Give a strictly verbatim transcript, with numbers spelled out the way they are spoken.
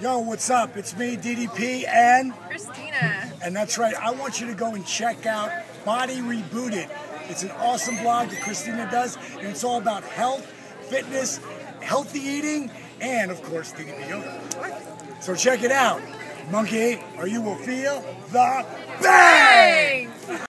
Yo, what's up? It's me, D D P, and Christina. And that's right. I want you to go and check out Body Rebooted. It's an awesome blog that Christina does, and it's all about health, fitness, healthy eating, and of course, D D P Yoga. So check it out. Monkey, or you will feel the bang!